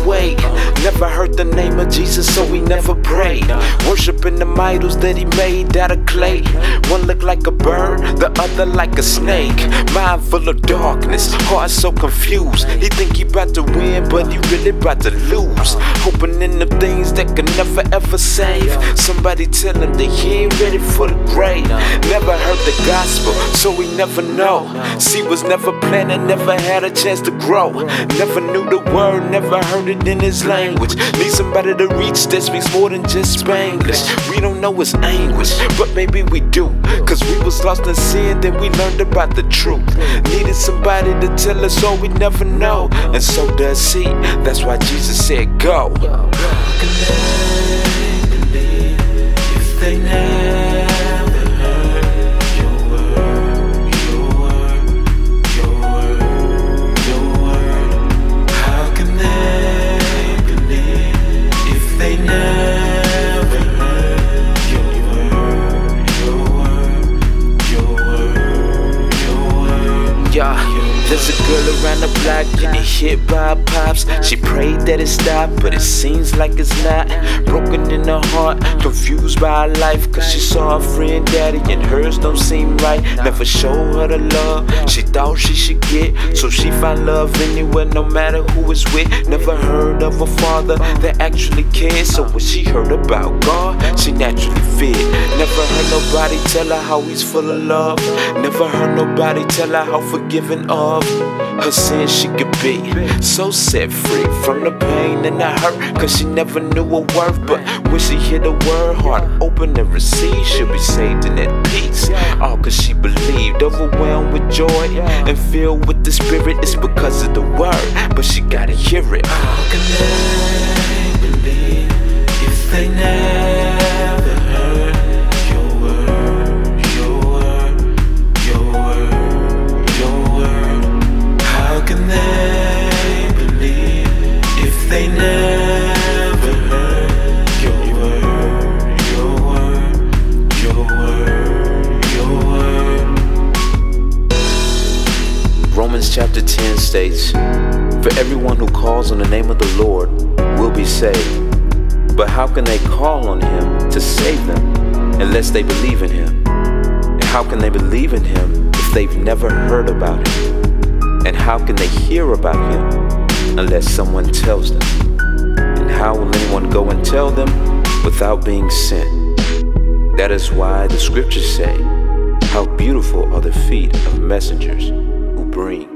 way. Never heard the name of Jesus, so we never prayed. Worshiping them idols that he made out of clay. One looked like a bird, the other like a snake. Mind full of darkness, heart so confused. He think he about to win, but he really about to lose. Hoping in the things that can never ever save. Somebody tell him that he ain't ready for the grave. Never heard the gospel, so we never know. See, was never planted, never had a chance to grow. Never knew the word, never heard it in his language. Need somebody to reach that speaks more than just Spanglish. We don't know his anguish, but maybe we do. Cause we was lost in sin, then we learned about the truth. Needed somebody to tell us all we never know. And so does he, that's why Jesus said go. How can they believe if they never heard your word, your word, your word, your word? How can they believe if they never heard your word, your word, your word, your word? Yeah. There's a girl around the block getting hit by pops. She prayed that it stopped, but it seems like it's not. Broken in her heart, confused by her life, cause she saw her friend daddy and hers don't seem right. Never showed her the love she thought she should get, so she found love anywhere, no matter who it's with. Never heard of a father that actually cared, so when she heard about God, she naturally feared. Never heard nobody tell her how he's full of love. Never heard nobody tell her how forgiving of her sin she could be. So set free from the pain and the hurt, cause she never knew her worth. But when she hear the word, heart open and receive, she'll be saved in that peace. All cause she believed, overwhelmed with joy and filled with the spirit. It's because of the word, but she gotta hear it. How can they believe if they never heard your word, your word, your word, your word? How can they believe if they never heard your word, your word, your word, your word? Romans chapter 10 states, for everyone who calls on the name of the Lord will be saved. But how can they call on him to save them unless they believe in him? And how can they believe in him if they've never heard about him? And how can they hear about him unless someone tells them? And how will anyone go and tell them without being sent? That is why the scriptures say, how beautiful are the feet of messengers who bring